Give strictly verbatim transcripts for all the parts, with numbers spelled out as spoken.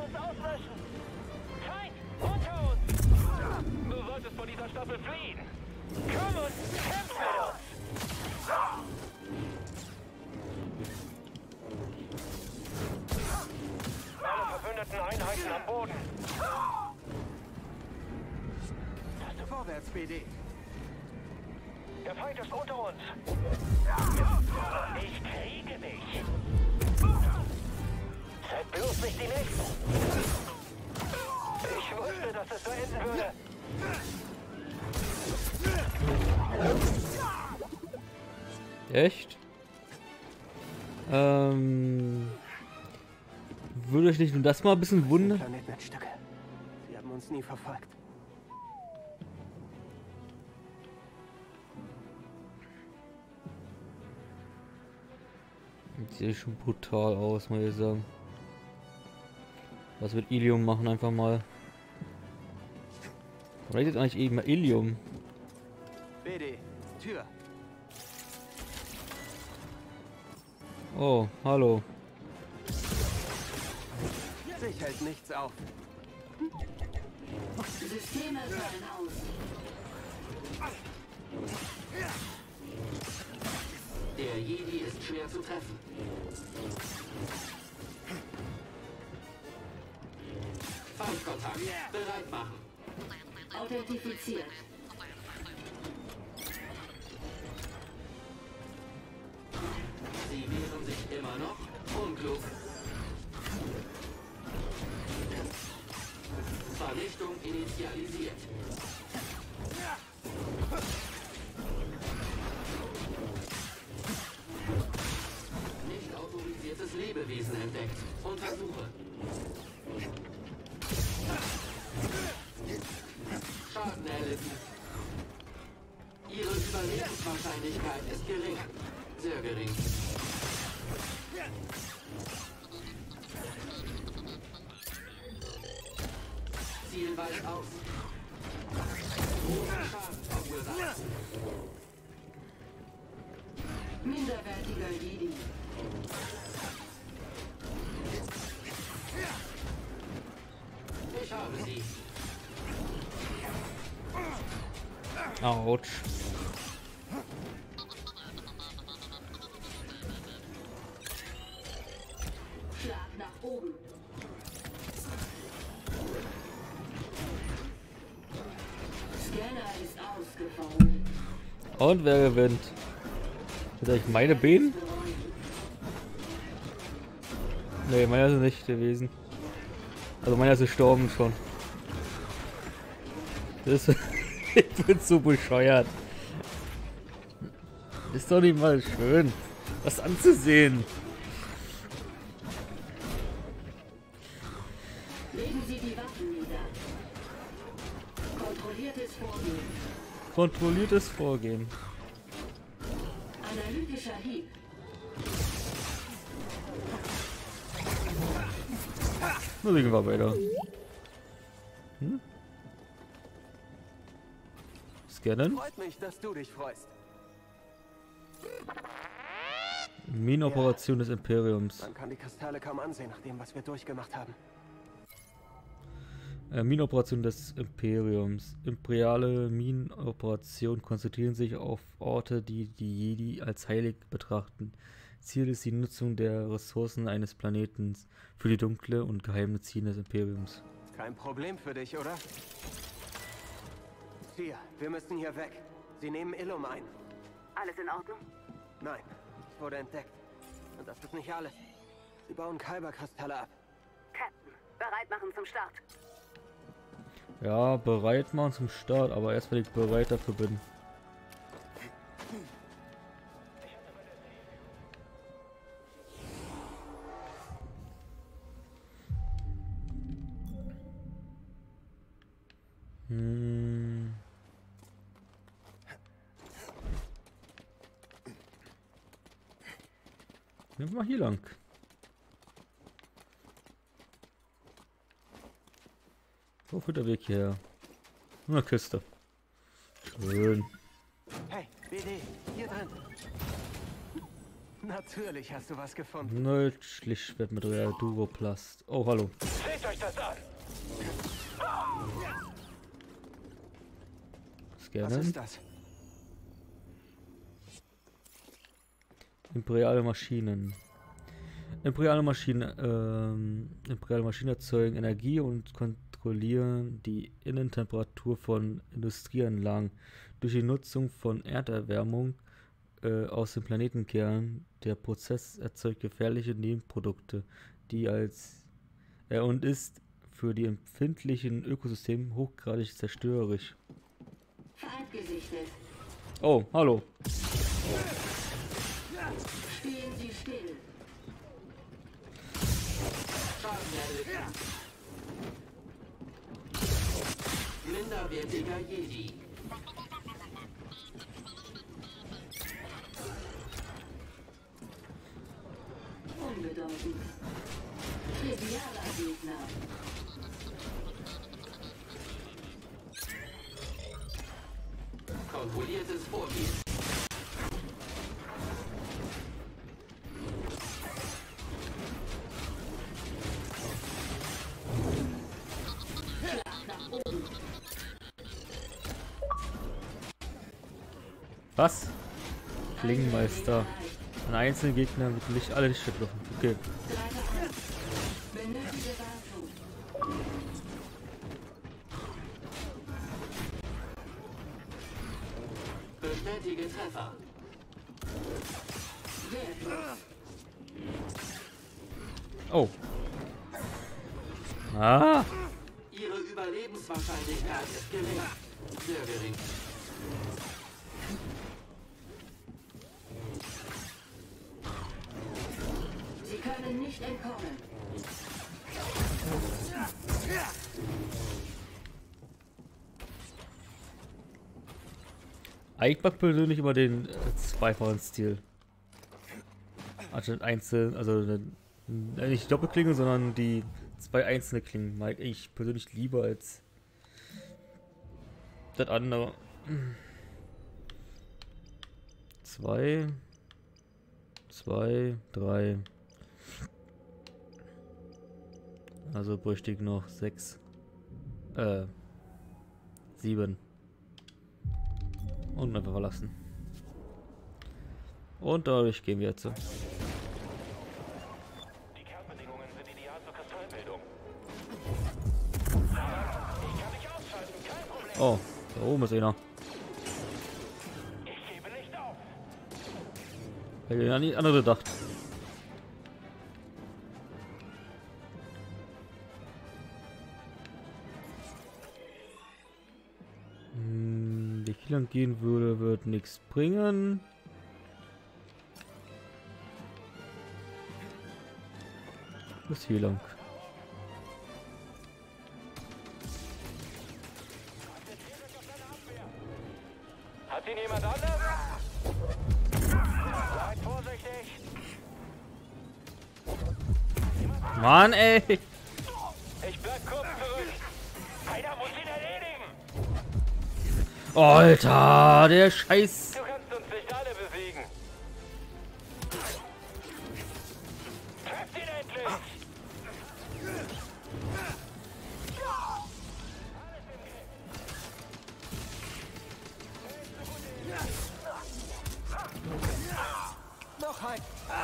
uns auslöschen! Feind! Unter uns! Du solltest von dieser Staffel fliehen! Komm und kämpf mit uns! Alle verbündeten Einheiten am Boden! Vorwärts, B D! Der Feind ist unter uns! Ich kriege dich! Seid bloß nicht die Nächsten! Ich wusste, dass es so enden würde! Echt? Ähm... Würde euch nicht nur das mal ein bisschen wundern? Planetnetzstücke. Sie haben uns nie verfolgt. Sieht schon brutal aus, muss ich sagen. Was wird Ilium machen einfach mal? Rated eigentlich eben Ilium? B D, Tür. Oh, hallo. Sich hält nichts auf. Systeme fallen aus. Der Jedi ist schwer zu treffen. Feindkontakt. Bereit machen. Authentifiziert. Sie wehren sich immer noch. Unklug. Vernichtung initialisiert. Nicht autorisiertes Lebewesen entdeckt. Untersuche. Schaden erlitten. Ihre Überlebenswahrscheinlichkeit ist gering. Sehr gering. Ziel weicht aus. Großen Schaden verursacht. Minderwertiger Jedi. Ich habe sie. Autsch. Schlag nach oben. Scanner ist ausgefallen. Und wer gewinnt? Sind eigentlich meine Bienen? Ne, meiner sind nicht gewesen. Also meiner ist gestorben schon. Das ist ich bin so bescheuert. Ist doch nicht mal schön, das anzusehen. Legen Sie die Waffen nieder. Kontrolliertes Vorgehen. Kontrolliertes Vorgehen. Analytischer Hieb. Nur gehen wir weiter. Hm? Scannen. Freut mich, dass du dich freust. Minenoperation des Imperiums. Man kann die Kristalle kaum ansehen, nach dem, was wir durchgemacht haben. Äh, Minenoperation des Imperiums. Imperiale Minenoperationen konzentrieren sich auf Orte, die die Jedi als heilig betrachten. Ziel ist die Nutzung der Ressourcen eines Planeten für die dunkle und geheime Ziele des Imperiums. Kein Problem für dich, oder? Vier, wir müssen hier weg. Sie nehmen Illum ein. Alles in Ordnung? Nein, es wurde entdeckt. Und das ist nicht alles. Sie bauen Kyberkristalle ab. Captain, bereit machen zum Start. Ja, bereit machen zum Start, aber erst wenn ich bereit dafür bin. Hm. Nehmen wir mal hier lang. Wo führt der Weg hierher? Eine Kiste. Schön. Hey, B D, hier drin. Natürlich hast du was gefunden. Nördlich Schwert mit Duroplast. Oh, hallo. Seht euch sich das an? Was Scannen. ist das? Imperiale Maschinen. Imperiale Maschinen, ähm, imperiale Maschinen erzeugen Energie und kontrollieren die Innentemperatur von Industrieanlagen durch die Nutzung von Erderwärmung äh, aus dem Planetenkern. Der Prozess erzeugt gefährliche Nebenprodukte, die als äh, und ist für die empfindlichen Ökosysteme hochgradig zerstörerisch. Feind gesichtet. Oh, hallo. Stehen Sie still. Minderwertiger Jedi. Unbedeutend. Trivialer Gegner. Kontrolliertes Vorgehen. Was? Klingenmeister. An einzelnen Gegnern wird nicht alle nicht getroffen. Okay. Benötige Wartung. Bestätige Treffer. Wertlos. Oh. Ah. Ihre Überlebenswahrscheinlichkeit ist gering. Sehr gering. Sie können nicht entkommen. Ich mag persönlich immer den äh, zweifachen Stil. Anstatt einzeln, also äh, nicht Doppelklinge, sondern die zwei einzelne Klingen mag ich persönlich lieber als das andere. Zwei, zwei, drei. Also bräuchte ich noch sechs, äh, sieben. Und einfach verlassen. Und dadurch gehen wir jetzt. Die Kernbedingungen sind ideal zur Kristallbildung. Ich kann dich ausschalten, kein Problem. Oh, da oben ist einer. Ich gebe nicht auf. Hätte ich an die andere gedacht. Hm, wie viel lang gehen würde, wird nichts bringen. Bis hier lang. Hat ihn jemand anders? Seid vorsichtig. Mann, ey! Ich bleib kurz zurück. Einer muss ihn erledigen. Alter, der Scheiß! Du kannst uns nicht alle besiegen. Trefft ihn endlich. Noch ein.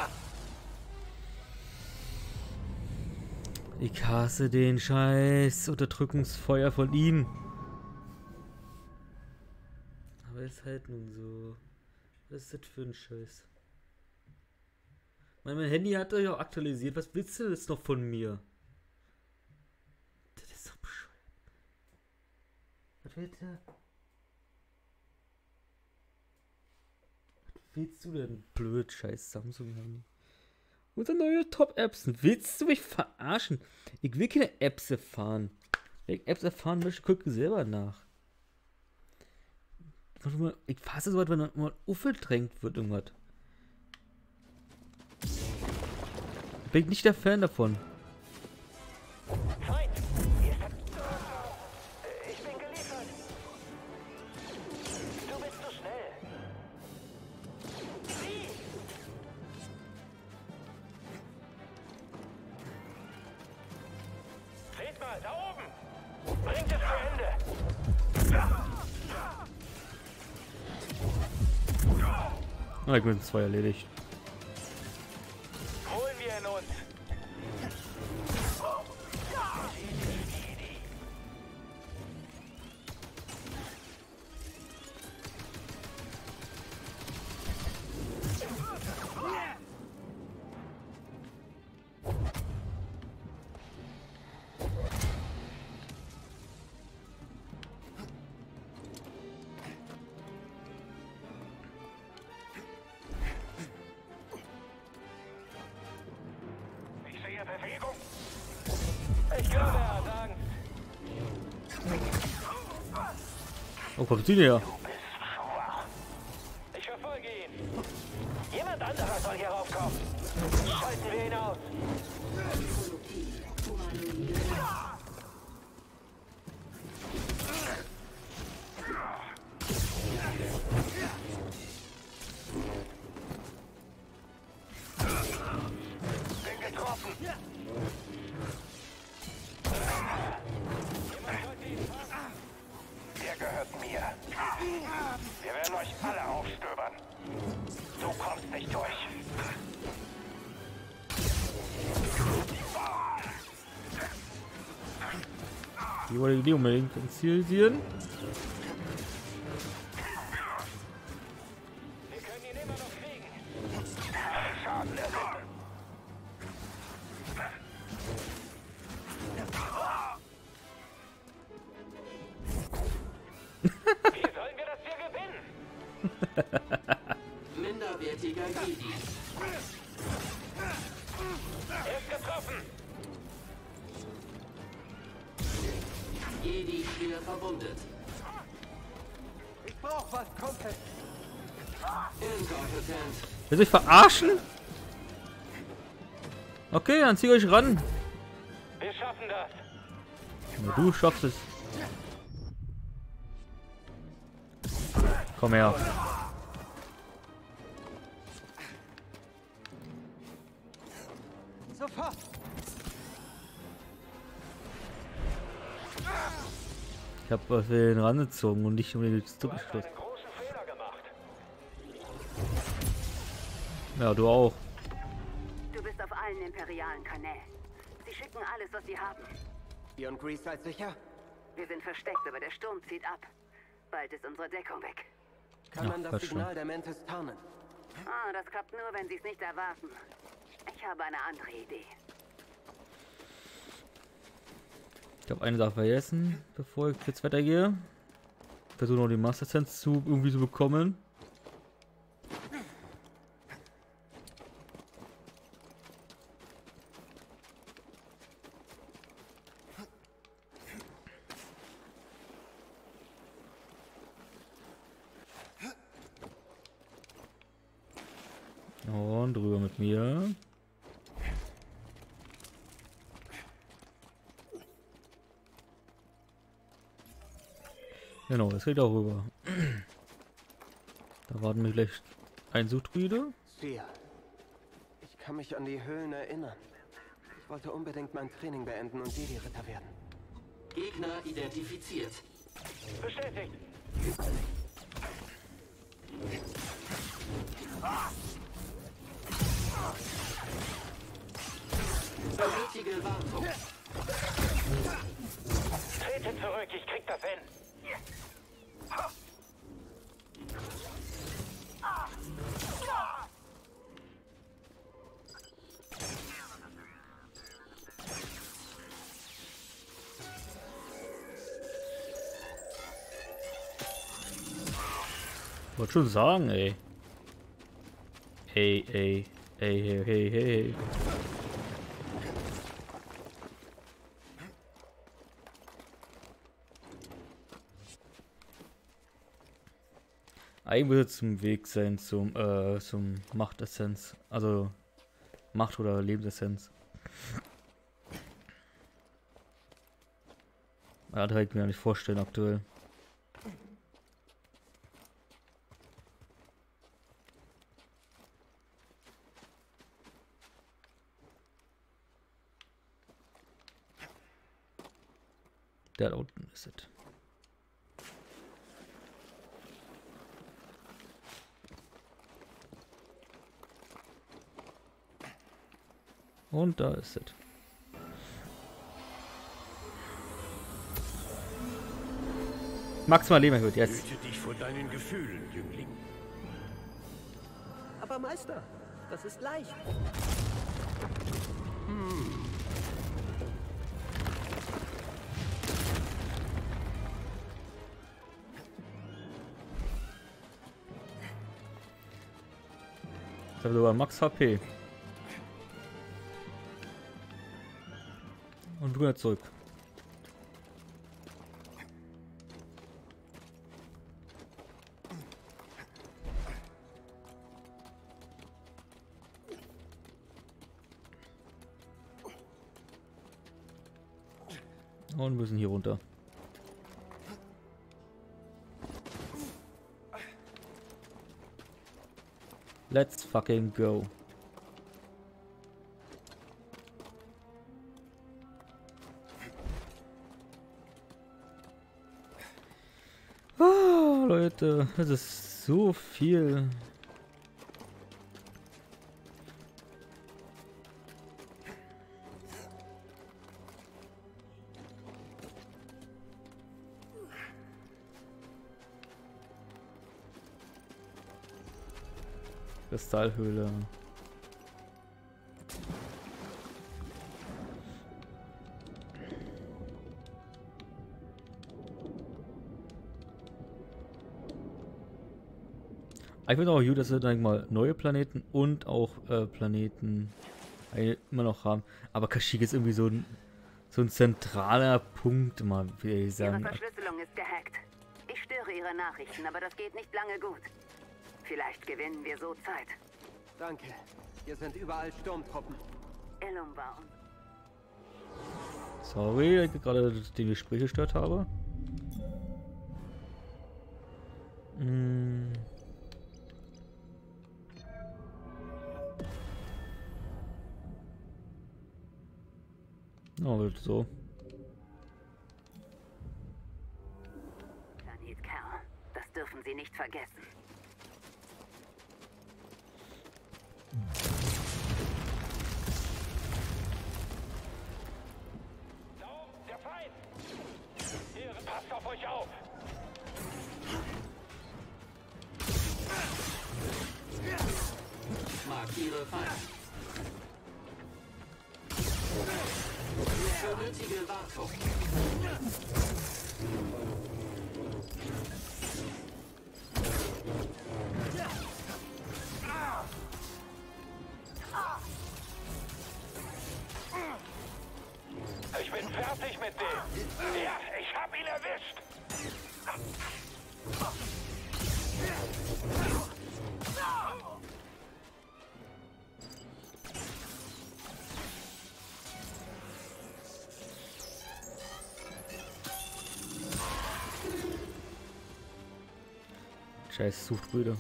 Ich hasse den Scheiß Unterdrückungsfeuer von ihnen. Aber ist halt nun so. Was ist das für ein Scheiß? Mein, mein Handy hat euch auch aktualisiert. Was willst du jetzt noch von mir? Das ist doch bescheuert. Was willst du? Was willst du denn? Blöd, scheiß Samsung-Handy. Unsere neue Top-Apps. Willst du mich verarschen? Ich will keine Apps erfahren. Wenn ich Apps erfahren möchte, gucke ich selber nach. Ich fasse so weit, wenn man aufgedrängt wird, irgendwas. Bin ich nicht der Fan davon. Feind. Hier ist der... Ich bin geliefert. Du bist zu schnell. Sie. Seht Seht mal, da oben! Bringt es zu Ende! Na gut, zwei erledigt. Holen wir ihn uns! Ich sehe Bewegung! Ich glaube, er hat Angst. Oh, kommt die näher? Ich verfolge ihn. Jemand anderer soll hier raufkommen. Schalten wir ihn aus. Bin getroffen. Der gehört mir. Wir werden euch alle aufstöbern. Du kommst nicht durch. Die wollte die unbedingt ins Ziel sehen. Wir können ihn immer noch kriegen. Schaden erlitten. Wie sollen wir das hier gewinnen? Minderwertiger Jedi. Er ist getroffen. Jedi schwer verwundet. Ich brauch was, Kumpel. Inkompetent. Will sich verarschen? Okay, dann zieht euch ran. Wir schaffen das. Na, du schaffst es. Komm her. Sofort. Ich hab was für den rangezogen und nicht unbedingt Du hast zurückgestoßen. einen großen Fehler gemacht. Ja, du auch. Du bist auf allen imperialen Kanälen. Sie schicken alles, was sie haben. Ihr und Grease seid sicher? Wir sind versteckt, aber der Sturm zieht ab. Bald ist unsere Deckung weg. Kann Ja, man das wird schon. Signal der Mantis tarnen? Ah, das klappt nur, wenn sie es nicht erwarten. Ich habe eine andere Idee. Ich habe eine Sache vergessen, bevor ich jetzt weitergehe. Ich versuche noch die Master Sense zu irgendwie zu bekommen. Und rüber mit mir. Genau, das geht auch rüber. Da warten wir gleich ein Suchtruide. Sia. Ich kann mich an die Höhlen erinnern. Ich wollte unbedingt mein Training beenden und Jedi-Ritter werden. Gegner identifiziert. Bestätigt. Nötige Wartung. Trete zurück, ich krieg das hin. Wollte schon sagen, ey. Ey, ey, ey, hey, hey, hey. Eigentlich wird es zum Weg sein zum, äh, zum Machtessenz. Also Macht- oder Lebensessenz. Ja, das kann ich mir nicht vorstellen aktuell. Der da unten ist es. Und da ist es. Maximal Leben erhöht, jetzt. Hüte dich vor deinen Gefühlen, Jüngling. Aber Meister, das ist leicht. Ich habe sogar Max H P. Und wieder zurück. Und müssen hier runter. Let's fucking go. Ah, Leute, das ist so viel. Kristallhöhle. Ich finde auch gut, dass wir dann mal neue Planeten und auch äh, Planeten immer noch haben. Aber Kashyyyk ist irgendwie so ein so ein zentraler Punkt, mal wie ich Ihre sagen. Verschlüsselung ist gehackt. Ich störe Ihre Nachrichten, aber das geht nicht lange gut. Vielleicht gewinnen wir so Zeit. Danke. Hier sind überall Sturmtruppen. Illum war uns. Sorry, dass ich gerade den Gespräch gestört habe. Hm. Oh, so. Planet Kerl. Das dürfen Sie nicht vergessen. Da oben, der Feind! Hier, passt auf euch auf! Markiere Feind. Benötige Wartung. Ich bin fertig mit dem! Ja, ich hab ihn erwischt! Scheiß Suchtbrüder.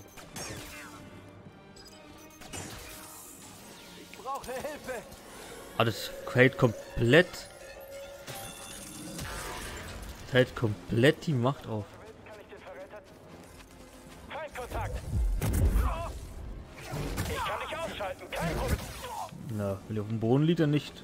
Ich brauche Hilfe. Ah, das hält komplett. Das hält komplett die Macht auf. Kann ich den verretten? Feindkontakt! Ich kann dich ausschalten, kein Problem! Na, wenn er auf dem Boden liegt, dann nicht.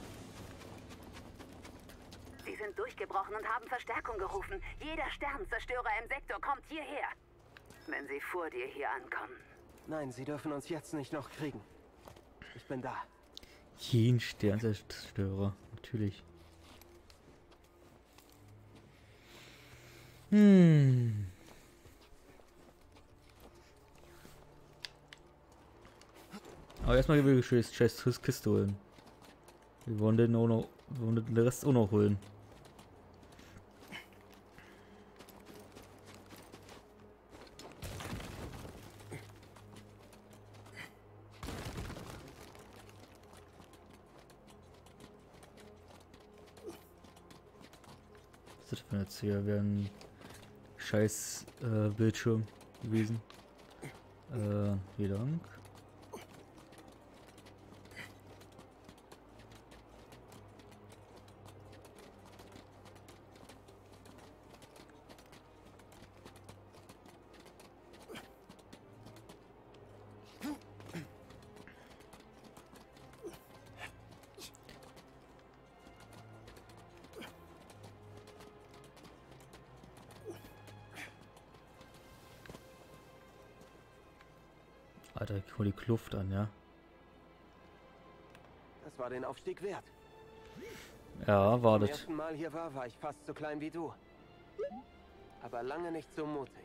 Sie sind durchgebrochen und haben Verstärkung gerufen. Jeder Sternzerstörer im Sektor kommt hierher. Wenn sie vor dir hier ankommen. Nein, sie dürfen uns jetzt nicht noch kriegen. Ich bin da. Jeden Sternzerstörer, natürlich. Hm. Aber erstmal will ich scheiß scheiß Kiste holen. Wir wollen den auch noch, wir wollen den Rest auch noch holen. Was ist das für eine Ziel? Wäre ein scheiß äh, Bildschirm gewesen. Äh, vielen Dank. Alter, guck mal die Kluft an, ja. Das war den Aufstieg wert. Ja, Zum wartet. ersten Mal hier war, war ich fast so klein wie du. Aber lange nicht so mutig.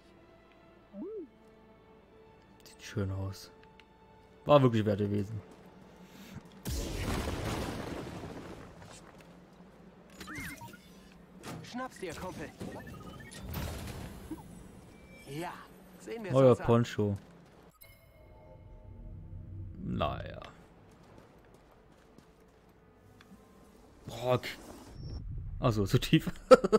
Sieht schön aus. War wirklich wert gewesen. Schnapp's dir, Kumpel. Ja, sehen wir Neuer uns an. Poncho. Naja. Brock. Achso, zu tief.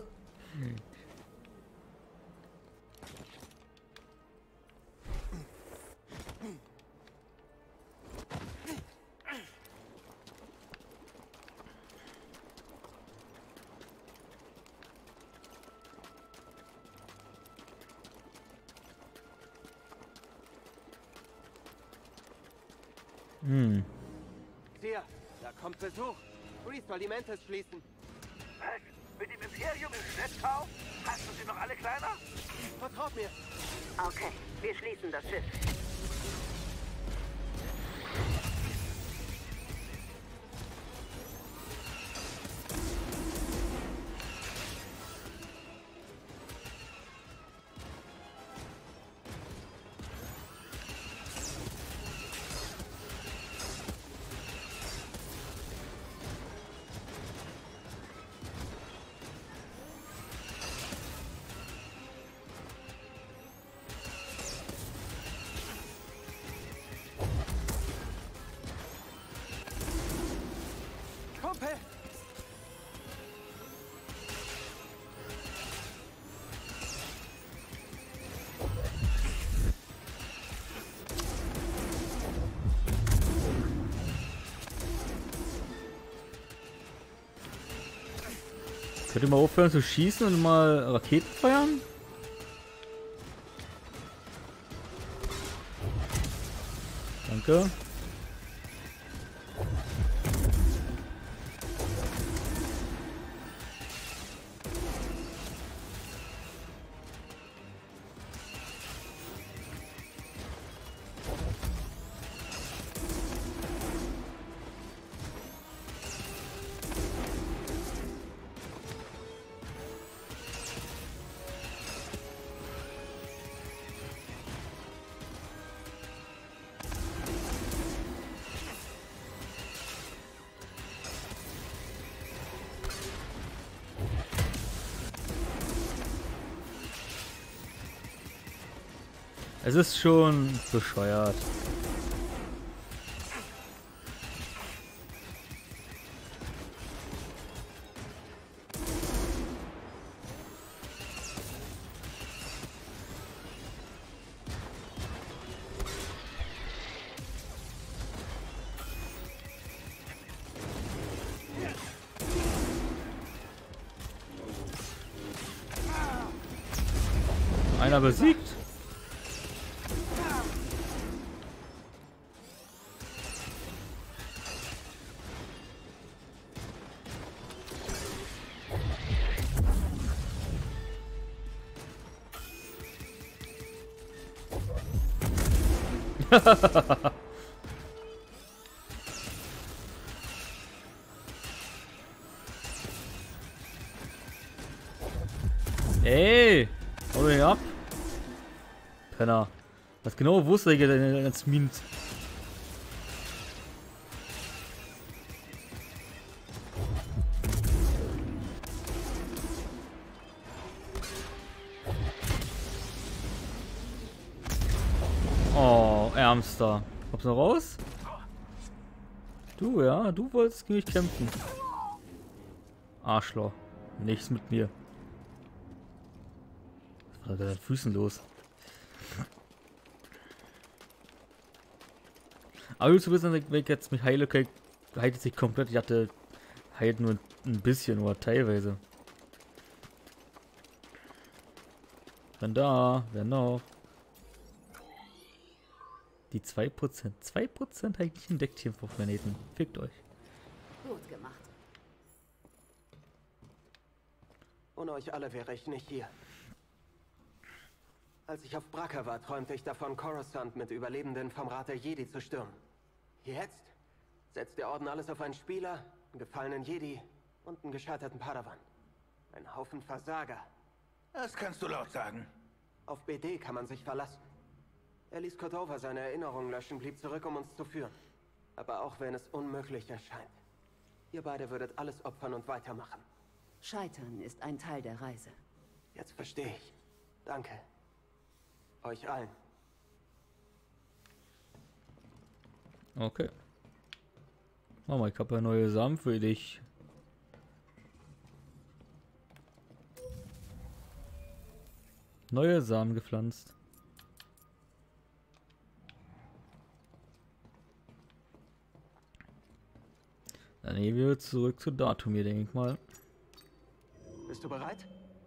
Hm. Hier, da kommt Besuch. Reese soll die Mantis schließen. Was? Mit dem Imperium im Schlepptau? Hast du sie noch alle kleiner? Vertraut mir. Okay, wir schließen das Schiff. Kumpel! Könnt ihr mal aufhören zu schießen und mal Raketen feuern? Danke. Es ist schon bescheuert. Einer besiegt. Ey, hau den ab. Penner. Was genau wusste ich denn als Minen? Oh, Ärmster. Kommst du noch raus? Du, ja, du wolltest gegen mich kämpfen. Arschloch. Nichts mit mir. Was war da mit deinen Füßen los? Aber du zu wissen, wenn ich jetzt mich heile, okay, heilt sich komplett. Ich hatte heilt nur ein bisschen oder teilweise. Dann da, wer noch? Die zwei Prozent. zwei Prozent habe ich nicht entdeckt hier auf Planeten. Fickt euch. Gut gemacht. Ohne euch alle wäre ich nicht hier. Als ich auf Bracca war, träumte ich davon, Coruscant mit Überlebenden vom Rat der Jedi zu stürmen. Jetzt setzt der Orden alles auf einen Spieler, einen gefallenen Jedi und einen gescheiterten Padawan. Ein Haufen Versager. Das kannst du laut sagen. Auf B D kann man sich verlassen. Er ließ Cordova seine Erinnerungen löschen, blieb zurück, um uns zu führen. Aber auch wenn es unmöglich erscheint, ihr beide würdet alles opfern und weitermachen. Scheitern ist ein Teil der Reise. Jetzt verstehe ich. Danke. Euch allen. Okay. Mama, ich habe ja neue Samen für dich. Neue Samen gepflanzt. Dann gehen wir zurück zu Datumir, denke ich mal. Bist du bereit?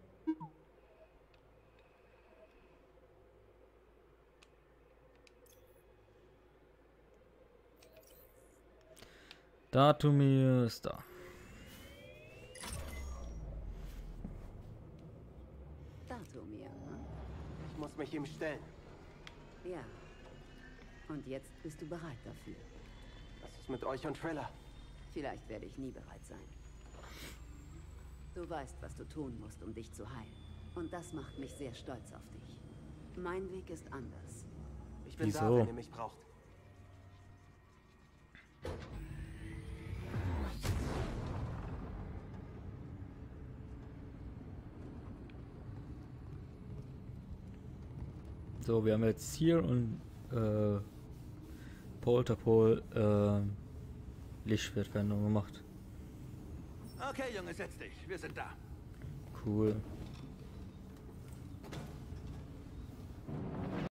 Datumir ist da. Datumir, hm? Ich muss mich ihm stellen. Ja. Und jetzt bist du bereit dafür. Was ist mit euch und Triller? Vielleicht werde ich nie bereit sein. Du weißt, was du tun musst, um dich zu heilen. Und das macht mich sehr stolz auf dich. Mein Weg ist anders. Ich bin Wieso? da, wenn ihr mich braucht. So, wir haben jetzt hier und äh, Polterpol äh, Lichtschwertveränderung gemacht. Okay, Junge, setz dich. Wir sind da. Cool.